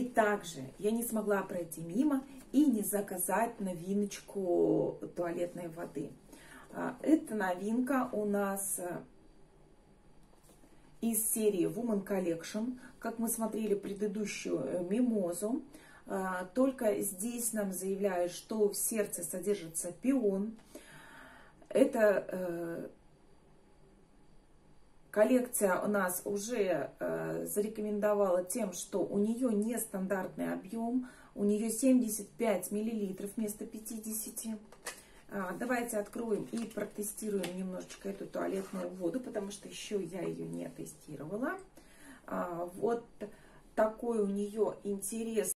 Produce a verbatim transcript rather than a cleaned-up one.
И также я не смогла пройти мимо и не заказать новиночку туалетной воды. Эта новинка у нас из серии Woman Collection. Как мы смотрели предыдущую мимозу, только здесь нам заявляют, что в сердце содержится пион. Это коллекция у нас уже зарекомендовала тем, что у нее нестандартный объем, у нее семьдесят пять миллилитров вместо пятидесяти. Давайте откроем и протестируем немножечко эту туалетную воду, потому что еще я ее не тестировала. Вот такой у нее интерес.